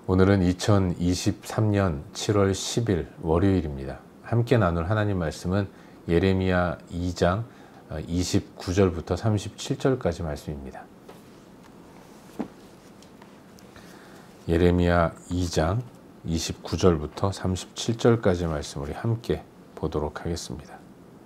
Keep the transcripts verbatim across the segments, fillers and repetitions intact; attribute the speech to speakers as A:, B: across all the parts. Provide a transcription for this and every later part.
A: 오늘은 이천이십삼 년 칠월 십일 월요일입니다. 함께 나눌 하나님 말씀은 예레미야 이 장 이십구 절부터 삼십칠 절까지 말씀입니다. 예레미야 이 장 이십구 절부터 삼십칠 절까지 말씀 우리 함께 보도록 하겠습니다.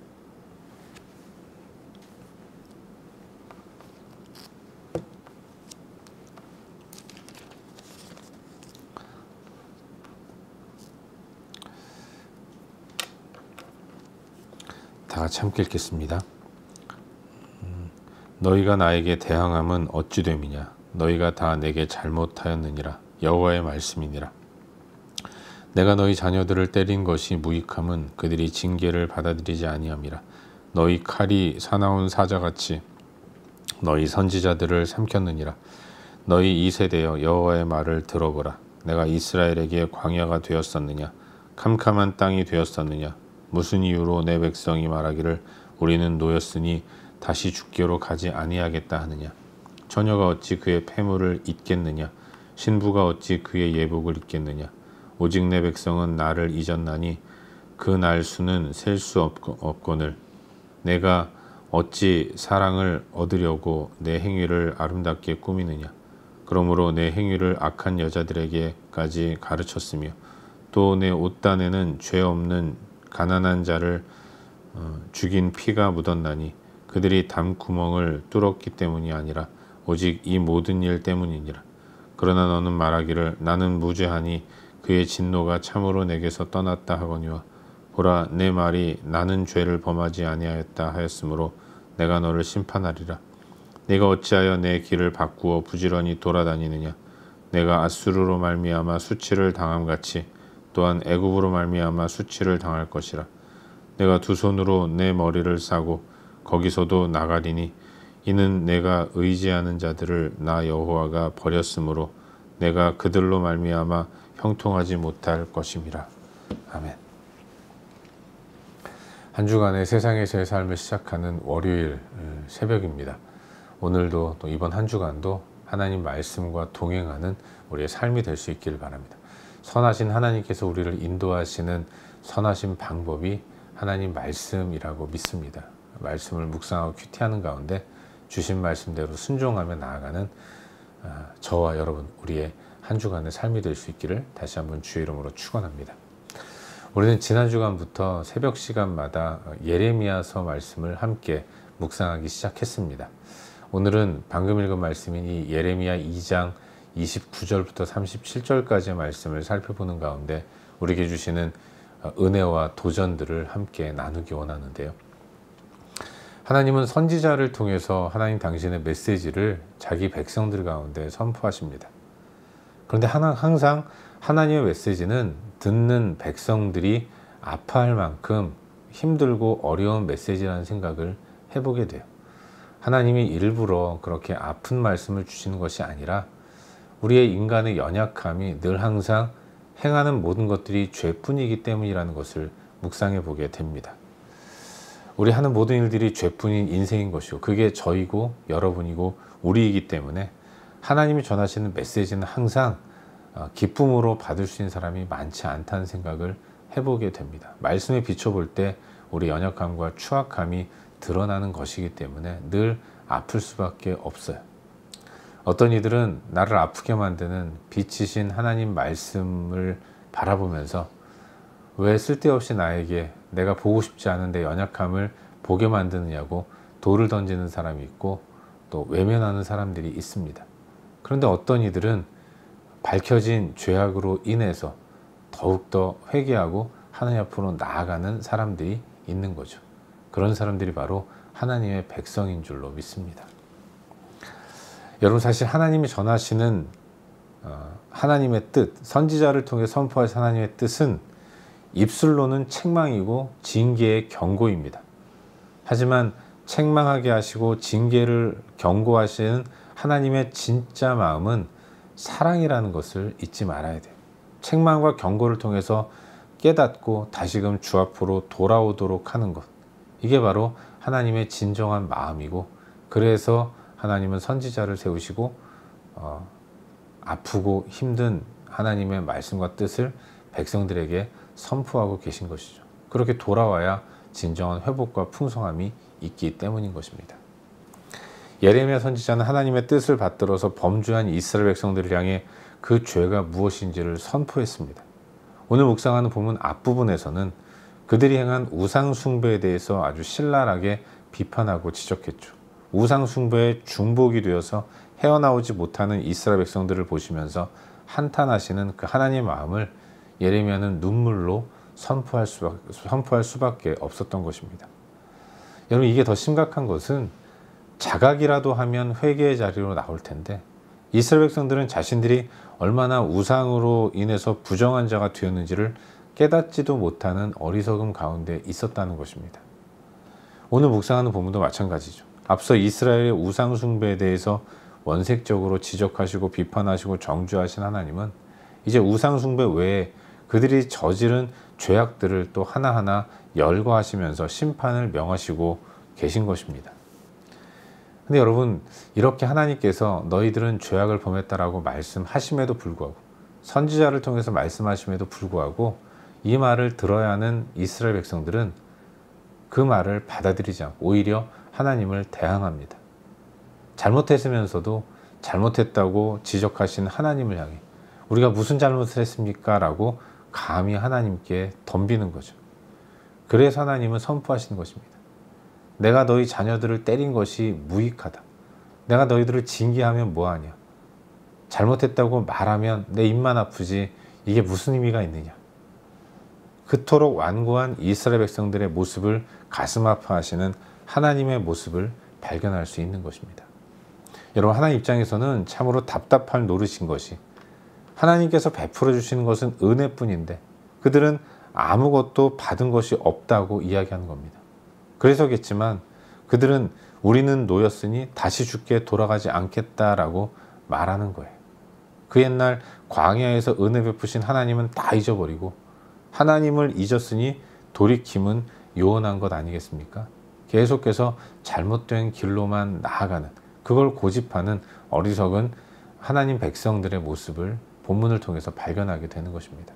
A: 다 같이 함께 읽겠습니다. 음, 너희가 나에게 대항함은 어찌 됨이냐? 너희가 다 내게 잘못하였느니라. 여호와의 말씀이니라. 내가 너희 자녀들을 때린 것이 무익함은 그들이 징계를 받아들이지 아니함이라. 너희 칼이 사나운 사자같이 너희 선지자들을 삼켰느니라. 너희 이 세대여 여호와의 말을 들어보라. 내가 이스라엘에게 광야가 되었었느냐? 캄캄한 땅이 되었었느냐? 무슨 이유로 내 백성이 말하기를 우리는 노였으니 다시 죽게로 가지 아니하겠다 하느냐? 처녀가 어찌 그의 패물을 잊겠느냐? 신부가 어찌 그의 예복을 잊겠느냐? 오직 내 백성은 나를 잊었나니 그 날 수는 셀 수 없거늘 내가 어찌 사랑을 얻으려고 내 행위를 아름답게 꾸미느냐? 그러므로 내 행위를 악한 여자들에게까지 가르쳤으며 또 내 옷단에는 죄 없는 가난한 자를 어, 죽인 피가 묻었나니 그들이 담구멍을 뚫었기 때문이 아니라 오직 이 모든 일 때문이니라. 그러나 너는 말하기를 나는 무죄하니 그의 진노가 참으로 내게서 떠났다 하거니와 보라 내 말이 나는 죄를 범하지 아니하였다 하였으므로 내가 너를 심판하리라. 내가 어찌하여 내 길을 바꾸어 부지런히 돌아다니느냐? 내가 아수르로 말미암아 수치를 당함같이 또한 애굽으로 말미암아 수치를 당할 것이라. 내가 두 손으로 내 머리를 싸고 거기서도 나가리니 이는 내가 의지하는 자들을 나 여호와가 버렸으므로 내가 그들로 말미암아 형통하지 못할 것임이라. 아멘. 한 주간의 세상에서의 삶을 시작하는 월요일 새벽입니다. 오늘도 또 이번 한 주간도 하나님 말씀과 동행하는 우리의 삶이 될 수 있기를 바랍니다. 선하신 하나님께서 우리를 인도하시는 선하신 방법이 하나님 말씀이라고 믿습니다. 말씀을 묵상하고 큐티하는 가운데 주신 말씀대로 순종하며 나아가는 저와 여러분 우리의 한 주간의 삶이 될 수 있기를 다시 한번 주의 이름으로 축원합니다. 우리는 지난 주간부터 새벽 시간마다 예레미야서 말씀을 함께 묵상하기 시작했습니다. 오늘은 방금 읽은 말씀인 이 예레미야 이 장 이십구 절부터 삼십칠 절까지의 말씀을 살펴보는 가운데 우리에게 주시는 은혜와 도전들을 함께 나누기 원하는데요. 하나님은 선지자를 통해서 하나님 당신의 메시지를 자기 백성들 가운데 선포하십니다. 그런데 항상 하나님의 메시지는 듣는 백성들이 아파할 만큼 힘들고 어려운 메시지라는 생각을 해보게 돼요. 하나님이 일부러 그렇게 아픈 말씀을 주시는 것이 아니라 우리의 인간의 연약함이 늘 항상 행하는 모든 것들이 죄뿐이기 때문이라는 것을 묵상해 보게 됩니다. 우리 하는 모든 일들이 죄뿐인 인생인 것이고 그게 저이고 여러분이고 우리이기 때문에 하나님이 전하시는 메시지는 항상 기쁨으로 받을 수 있는 사람이 많지 않다는 생각을 해보게 됩니다. 말씀에 비춰볼 때 우리 연약함과 추악함이 드러나는 것이기 때문에 늘 아플 수밖에 없어요. 어떤 이들은 나를 아프게 만드는 빛이신 하나님 말씀을 바라보면서 왜 쓸데없이 나에게 내가 보고 싶지 않은데 연약함을 보게 만드느냐고 돌을 던지는 사람이 있고 또 외면하는 사람들이 있습니다. 그런데 어떤 이들은 밝혀진 죄악으로 인해서 더욱더 회개하고 하나님 앞으로 나아가는 사람들이 있는 거죠. 그런 사람들이 바로 하나님의 백성인 줄로 믿습니다. 여러분 사실 하나님이 전하시는 하나님의 뜻, 선지자를 통해 선포하신 하나님의 뜻은 입술로는 책망이고 징계의 경고입니다. 하지만 책망하게 하시고 징계를 경고하시는 하나님의 진짜 마음은 사랑이라는 것을 잊지 말아야 돼요. 책망과 경고를 통해서 깨닫고 다시금 주 앞으로 돌아오도록 하는 것, 이게 바로 하나님의 진정한 마음이고, 그래서 하나님은 선지자를 세우시고 어, 아프고 힘든 하나님의 말씀과 뜻을 백성들에게 선포하고 계신 것이죠. 그렇게 돌아와야 진정한 회복과 풍성함이 있기 때문인 것입니다. 예레미야 선지자는 하나님의 뜻을 받들어서 범죄한 이스라엘 백성들을 향해 그 죄가 무엇인지를 선포했습니다. 오늘 묵상하는 본문 앞부분에서는 그들이 행한 우상 숭배에 대해서 아주 신랄하게 비판하고 지적했죠. 우상 숭배의 중복이 되어서 헤어나오지 못하는 이스라엘 백성들을 보시면서 한탄하시는 그 하나님의 마음을 예레미야는 눈물로 선포할 수밖에, 선포할 수밖에 없었던 것입니다. 여러분, 이게 더 심각한 것은 자각이라도 하면 회개의 자리로 나올 텐데 이스라엘 백성들은 자신들이 얼마나 우상으로 인해서 부정한 자가 되었는지를 깨닫지도 못하는 어리석음 가운데 있었다는 것입니다. 오늘 묵상하는 본문도 마찬가지죠. 앞서 이스라엘의 우상 숭배에 대해서 원색적으로 지적하시고 비판하시고 정죄하신 하나님은 이제 우상 숭배 외에 그들이 저지른 죄악들을 또 하나하나 열거하시면서 심판을 명하시고 계신 것입니다. 근데 여러분, 이렇게 하나님께서 너희들은 죄악을 범했다라고 말씀하심에도 불구하고, 선지자를 통해서 말씀하심에도 불구하고 이 말을 들어야 하는 이스라엘 백성들은 그 말을 받아들이지 않고 오히려 하나님을 대항합니다. 잘못했으면서도 잘못했다고 지적하신 하나님을 향해 우리가 무슨 잘못을 했습니까? 라고 감히 하나님께 덤비는 거죠. 그래서 하나님은 선포하시는 것입니다. 내가 너희 자녀들을 때린 것이 무익하다. 내가 너희들을 징계하면 뭐하냐. 잘못했다고 말하면 내 입만 아프지 이게 무슨 의미가 있느냐. 그토록 완고한 이스라엘 백성들의 모습을 가슴 아파하시는 하나님의 모습을 발견할 수 있는 것입니다. 여러분, 하나님 입장에서는 참으로 답답할 노릇인 것이, 하나님께서 베풀어 주시는 것은 은혜뿐인데 그들은 아무것도 받은 것이 없다고 이야기하는 겁니다. 그래서겠지만 그들은 우리는 노였으니 다시 주께 돌아가지 않겠다라고 말하는 거예요. 그 옛날 광야에서 은혜 베푸신 하나님은 다 잊어버리고 하나님을 잊었으니 돌이킴은 요원한 것 아니겠습니까? 계속해서 잘못된 길로만 나아가는, 그걸 고집하는 어리석은 하나님 백성들의 모습을 본문을 통해서 발견하게 되는 것입니다.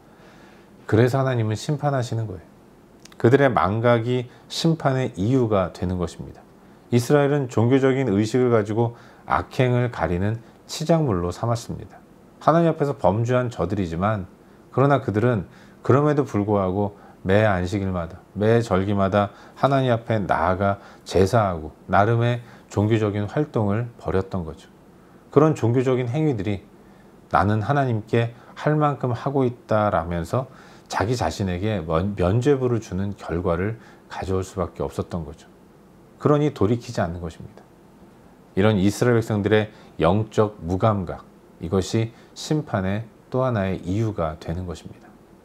A: 그래서 하나님은 심판하시는 거예요. 그들의 망각이 심판의 이유가 되는 것입니다. 이스라엘은 종교적인 의식을 가지고 악행을 가리는 치장물로 삼았습니다. 하나님 앞에서 범죄한 저들이지만 그러나 그들은 그럼에도 불구하고 매 안식일마다, 매 절기마다 하나님 앞에 나아가 제사하고 나름의 종교적인 활동을 벌였던 거죠. 그런 종교적인 행위들이 나는 하나님께 할 만큼 하고 있다라면서 자기 자신에게 면죄부를 주는 결과를 가져올 수밖에 없었던 거죠. 그러니 돌이키지 않는 것입니다. 이런 이스라엘 백성들의 영적 무감각, 이것이 심판의 또 하나의 이유가 되는 것입니다.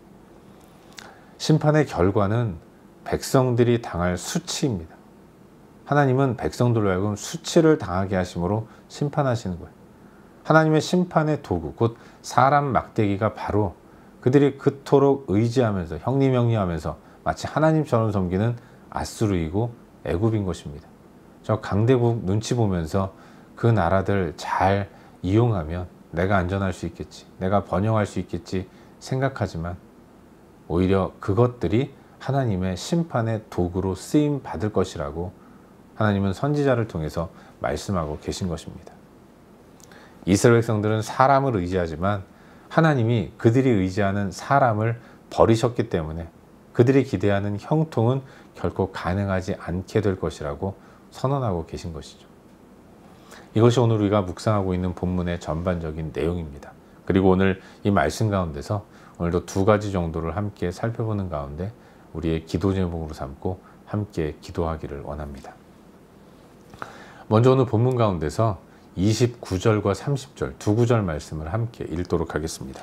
A: 심판의 결과는 백성들이 당할 수치입니다. 하나님은 백성들로 하여금 수치를 당하게 하심으로 심판하시는 거예요. 하나님의 심판의 도구, 곧 사람 막대기가 바로 그들이 그토록 의지하면서 형리명리하면서 마치 하나님처럼 섬기는 아수르이고 애굽인 것입니다. 저 강대국 눈치 보면서 그 나라들 잘 이용하면 내가 안전할 수 있겠지, 내가 번영할 수 있겠지 생각하지만 오히려 그것들이 하나님의 심판의 도구로 쓰임 받을 것이라고 하나님은 선지자를 통해서 말씀하고 계신 것입니다. 이스라엘 백성들은 사람을 의지하지만 하나님이 그들이 의지하는 사람을 버리셨기 때문에 그들이 기대하는 형통은 결코 가능하지 않게 될 것이라고 선언하고 계신 것이죠. 이것이 오늘 우리가 묵상하고 있는 본문의 전반적인 내용입니다. 그리고 오늘 이 말씀 가운데서 오늘도 두 가지 정도를 함께 살펴보는 가운데 우리의 기도 제목으로 삼고 함께 기도하기를 원합니다. 먼저 오늘 본문 가운데서 이십구 절과 삼십 절 두 구절 말씀을 함께 읽도록 하겠습니다.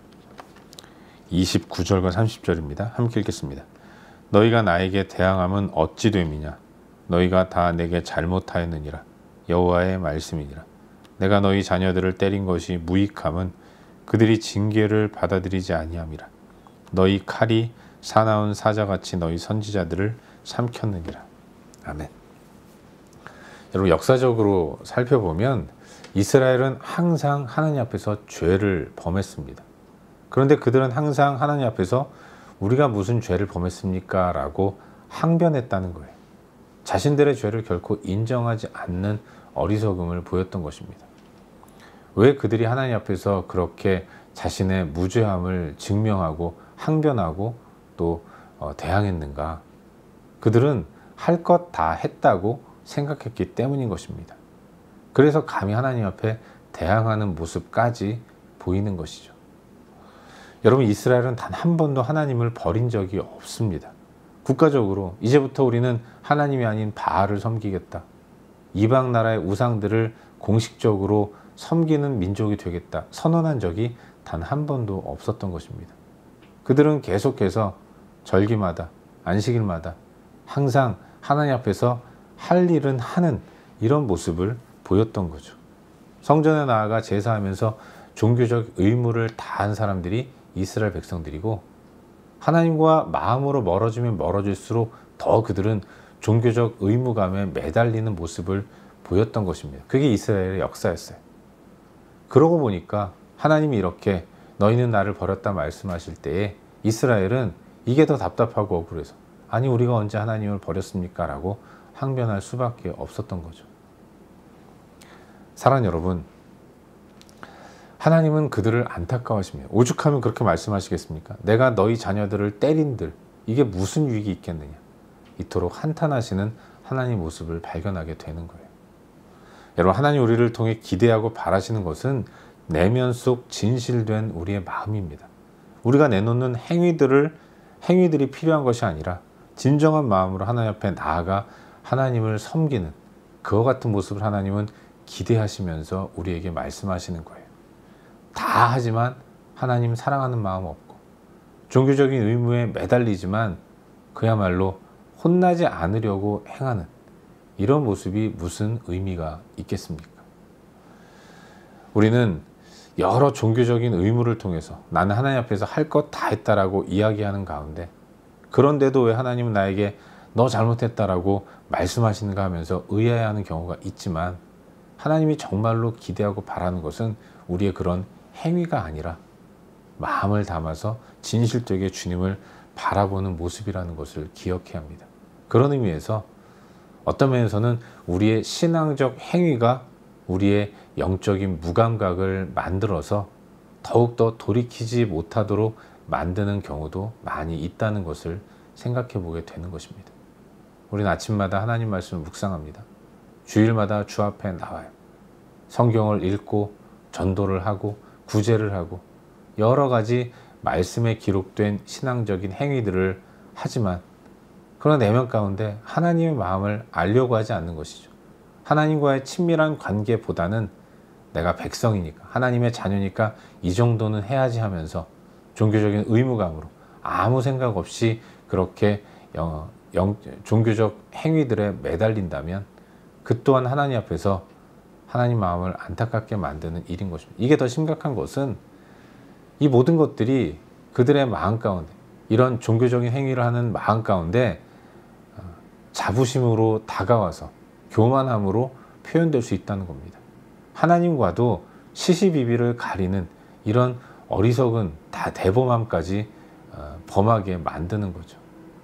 A: 이십구 절과 삼십 절입니다. 함께 읽겠습니다. 너희가 나에게 대항함은 어찌 됨이냐? 너희가 다 내게 잘못하였느니라. 여호와의 말씀이니라. 내가 너희 자녀들을 때린 것이 무익함은 그들이 징계를 받아들이지 아니함이라. 너희 칼이 사나운 사자같이 너희 선지자들을 삼켰느니라. 아멘. 여러분, 역사적으로 살펴보면 이스라엘은 항상 하나님 앞에서 죄를 범했습니다. 그런데 그들은 항상 하나님 앞에서 우리가 무슨 죄를 범했습니까? 라고 항변했다는 거예요. 자신들의 죄를 결코 인정하지 않는 어리석음을 보였던 것입니다. 왜 그들이 하나님 앞에서 그렇게 자신의 무죄함을 증명하고 항변하고 또 대항했는가? 그들은 할 것 다 했다고 생각했기 때문인 것입니다. 그래서 감히 하나님 앞에 대항하는 모습까지 보이는 것이죠. 여러분, 이스라엘은 단 한 번도 하나님을 버린 적이 없습니다. 국가적으로 이제부터 우리는 하나님이 아닌 바알을 섬기겠다, 이방 나라의 우상들을 공식적으로 섬기는 민족이 되겠다 선언한 적이 단 한 번도 없었던 것입니다. 그들은 계속해서 절기마다 안식일마다 항상 하나님 앞에서 할 일은 하는 이런 모습을 보였던 거죠. 성전에 나아가 제사하면서 종교적 의무를 다한 사람들이 이스라엘 백성들이고, 하나님과 마음으로 멀어지면 멀어질수록 더 그들은 종교적 의무감에 매달리는 모습을 보였던 것입니다. 그게 이스라엘의 역사였어요. 그러고 보니까 하나님이 이렇게 너희는 나를 버렸다 말씀하실 때에 이스라엘은 이게 더 답답하고 억울해서 아니 우리가 언제 하나님을 버렸습니까? 라고 항변할 수밖에 없었던 거죠. 사랑하는 여러분, 하나님은 그들을 안타까워하십니다. 오죽하면 그렇게 말씀하시겠습니까? 내가 너희 자녀들을 때린들 이게 무슨 유익이 있겠느냐. 이토록 한탄하시는 하나님 모습을 발견하게 되는 거예요. 여러분, 하나님 우리를 통해 기대하고 바라시는 것은 내면 속 진실된 우리의 마음입니다. 우리가 내놓는 행위들을 행위들이 필요한 것이 아니라 진정한 마음으로 하나님 앞에 나아가 하나님을 섬기는 그와 같은 모습을 하나님은 기대하시면서 우리에게 말씀하시는 거예요. 다 하지만 하나님 사랑하는 마음 없고 종교적인 의무에 매달리지만 그야말로 혼나지 않으려고 행하는 이런 모습이 무슨 의미가 있겠습니까? 우리는 여러 종교적인 의무를 통해서 나는 하나님 앞에서 할 것 다 했다라고 이야기하는 가운데, 그런데도 왜 하나님은 나에게 너 잘못했다라고 말씀하시는가 하면서 의아해하는 경우가 있지만, 하나님이 정말로 기대하고 바라는 것은 우리의 그런 행위가 아니라 마음을 담아서 진실되게 주님을 바라보는 모습이라는 것을 기억해야 합니다. 그런 의미에서 어떤 면에서는 우리의 신앙적 행위가 우리의 영적인 무감각을 만들어서 더욱더 돌이키지 못하도록 만드는 경우도 많이 있다는 것을 생각해 보게 되는 것입니다. 우리는 아침마다 하나님 말씀을 묵상합니다. 주일마다 주 앞에 나와요. 성경을 읽고 전도를 하고 구제를 하고 여러 가지 말씀에 기록된 신앙적인 행위들을 하지만 그런 내면 가운데 하나님의 마음을 알려고 하지 않는 것이죠. 하나님과의 친밀한 관계보다는 내가 백성이니까 하나님의 자녀니까 이 정도는 해야지 하면서 종교적인 의무감으로 아무 생각 없이 그렇게 영, 영, 종교적 행위들에 매달린다면 그 또한 하나님 앞에서 하나님 마음을 안타깝게 만드는 일인 것입니다. 이게 더 심각한 것은 이 모든 것들이 그들의 마음 가운데, 이런 종교적인 행위를 하는 마음 가운데 자부심으로 다가와서 교만함으로 표현될 수 있다는 겁니다. 하나님과도 시시비비를 가리는 이런 어리석은 다 대범함까지 범하게 만드는 거죠.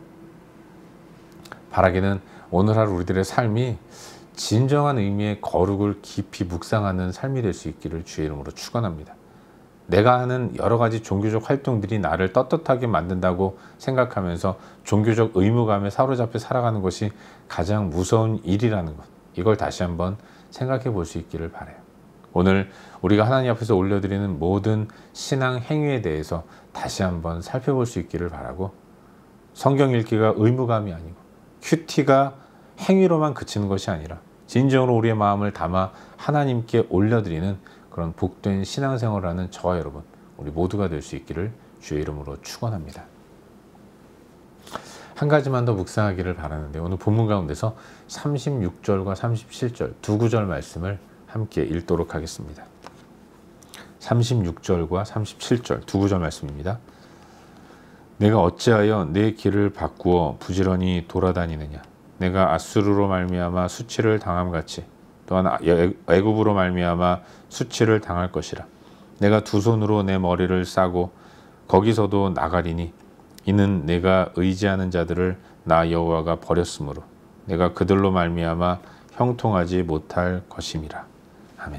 A: 바라기는 오늘 하루 우리들의 삶이 진정한 의미의 거룩을 깊이 묵상하는 삶이 될 수 있기를 주의 이름으로 축원합니다. 내가 하는 여러 가지 종교적 활동들이 나를 떳떳하게 만든다고 생각하면서 종교적 의무감에 사로잡혀 살아가는 것이 가장 무서운 일이라는 것, 이걸 다시 한번 생각해 볼 수 있기를 바라요. 오늘 우리가 하나님 앞에서 올려드리는 모든 신앙 행위에 대해서 다시 한번 살펴볼 수 있기를 바라고, 성경 읽기가 의무감이 아니고 큐티가 행위로만 그치는 것이 아니라 진정으로 우리의 마음을 담아 하나님께 올려드리는 그런 복된 신앙생활을 하는 저와 여러분, 우리 모두가 될 수 있기를 주의 이름으로 축원합니다. 한 가지만 더 묵상하기를 바라는데, 오늘 본문 가운데서 삼십육 절과 삼십칠 절 두 구절 말씀을 함께 읽도록 하겠습니다. 삼십육 절과 삼십칠 절 두 구절 말씀입니다. 내가 어찌하여 내 길을 바꾸어 부지런히 돌아다니느냐. 내가 아수르로 말미암아 수치를 당함같이 또한 애- 애굽으로 말미암아 수치를 당할 것이라. 내가 두 손으로 내 머리를 싸고 거기서도 나가리니 이는 내가 의지하는 자들을 나 여호와가 버렸으므로 내가 그들로 말미암아 형통하지 못할 것임이라. 아멘.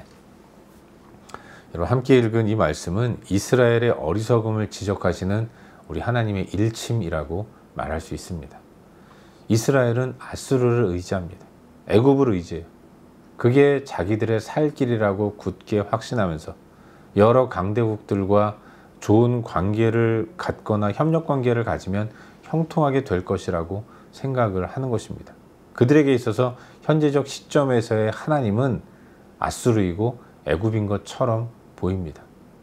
A: 여러분, 함께 읽은 이 말씀은 이스라엘의 어리석음을 지적하시는 우리 하나님의 일침이라고 말할 수 있습니다. 이스라엘은 아수르를 의지합니다. 애굽을 의지해요. 그게 자기들의 살 길이라고 굳게 확신하면서 여러 강대국들과 좋은 관계를 갖거나 협력 관계를 가지면 형통하게 될 것이라고 생각을 하는 것입니다. 그들에게 있어서 현재적 시점에서의 하나님은 아수르이고 애굽인 것처럼 보입니다.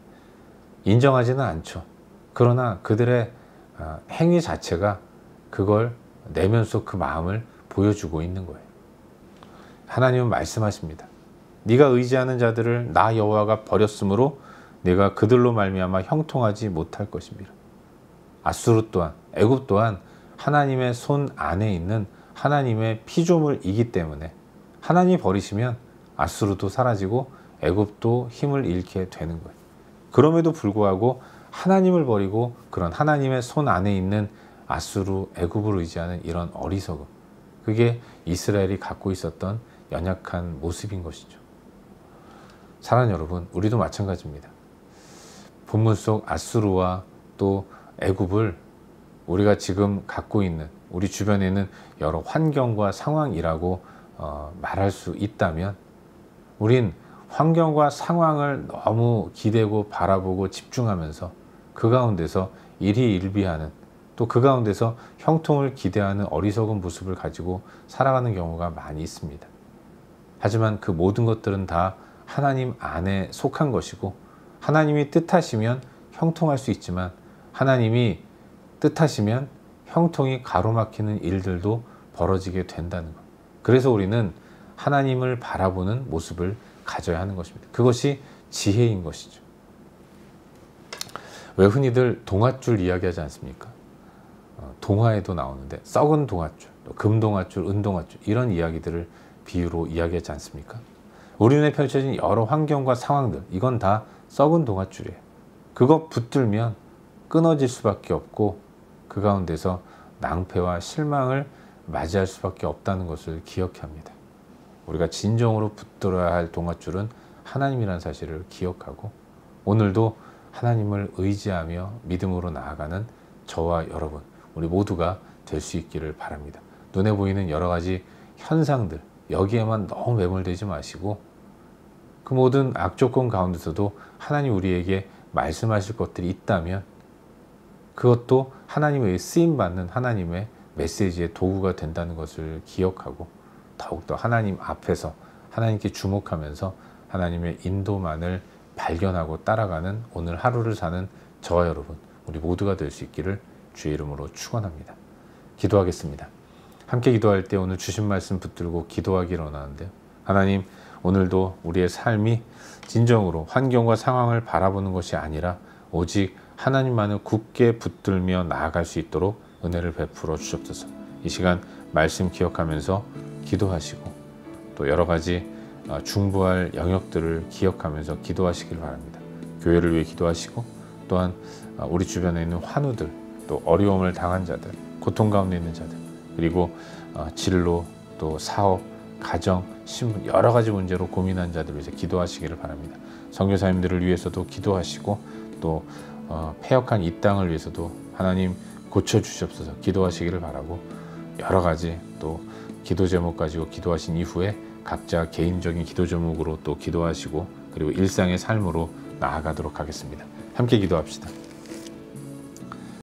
A: 인정하지는 않죠. 그러나 그들의 행위 자체가 그걸 내면 속 그 마음을 보여주고 있는 거예요. 하나님은 말씀하십니다. 네가 의지하는 자들을 나 여호와가 버렸으므로 내가 그들로 말미암아 형통하지 못할 것입니다. 아수르 또한, 애굽 또한 하나님의 손 안에 있는 하나님의 피조물이기 때문에 하나님이 버리시면 아수르도 사라지고 애굽도 힘을 잃게 되는 거예요. 그럼에도 불구하고 하나님을 버리고 그런 하나님의 손 안에 있는 아수르, 애굽을 의지하는 이런 어리석음, 그게 이스라엘이 갖고 있었던 연약한 모습인 것이죠. 사랑하는 여러분, 우리도 마찬가지입니다. 본문 속 아수르와 또 애굽을 우리가 지금 갖고 있는 우리 주변에 있는 여러 환경과 상황이라고 어, 말할 수 있다면 우린 환경과 상황을 너무 기대고 바라보고 집중하면서 그 가운데서 일희일비하는, 또 그 가운데서 형통을 기대하는 어리석은 모습을 가지고 살아가는 경우가 많이 있습니다. 하지만 그 모든 것들은 다 하나님 안에 속한 것이고 하나님이 뜻하시면 형통할 수 있지만 하나님이 뜻하시면 형통이 가로막히는 일들도 벌어지게 된다는 것. 그래서 우리는 하나님을 바라보는 모습을 가져야 하는 것입니다. 그것이 지혜인 것이죠. 왜 흔히들 동아줄 이야기하지 않습니까? 어, 동화에도 나오는데 썩은 동아줄, 또 금동아줄, 은동아줄 이런 이야기들을 비유로 이야기하지 않습니까? 우리 눈에 펼쳐진 여러 환경과 상황들, 이건 다 썩은 동아줄이에요. 그거 붙들면 끊어질 수밖에 없고 그 가운데서 낭패와 실망을 맞이할 수밖에 없다는 것을 기억해야 합니다. 우리가 진정으로 붙들어야 할 동아줄은 하나님이라는 사실을 기억하고 오늘도 하나님을 의지하며 믿음으로 나아가는 저와 여러분, 우리 모두가 될 수 있기를 바랍니다. 눈에 보이는 여러 가지 현상들, 여기에만 너무 매몰되지 마시고 그 모든 악조건 가운데서도 하나님 우리에게 말씀하실 것들이 있다면 그것도 하나님의 쓰임받는 하나님의 메시지의 도구가 된다는 것을 기억하고 더욱더 하나님 앞에서 하나님께 주목하면서 하나님의 인도만을 발견하고 따라가는 오늘 하루를 사는 저와 여러분, 우리 모두가 될 수 있기를 주의 이름으로 축원합니다. 기도하겠습니다. 함께 기도할 때 오늘 주신 말씀 붙들고 기도하기를 원하는데요. 하나님, 오늘도 우리의 삶이 진정으로 환경과 상황을 바라보는 것이 아니라 오직 하나님만을 굳게 붙들며 나아갈 수 있도록 은혜를 베풀어 주옵소서. 이 시간 말씀 기억하면서 기도하시고 또 여러 가지 중보할 영역들을 기억하면서 기도하시길 바랍니다. 교회를 위해 기도하시고 또한 우리 주변에 있는 환우들, 또 어려움을 당한 자들, 고통 가운데 있는 자들, 그리고 진로, 또 사업, 가정, 신분 여러 가지 문제로 고민한 자들 위해서 기도하시기를 바랍니다. 선교사님들을 위해서도 기도하시고 또 어, 폐역한 이 땅을 위해서도 하나님 고쳐주시옵소서 기도하시기를 바라고 여러 가지 또 기도 제목 가지고 기도하신 이후에 각자 개인적인 기도 제목으로 또 기도하시고 그리고 일상의 삶으로 나아가도록 하겠습니다. 함께 기도합시다.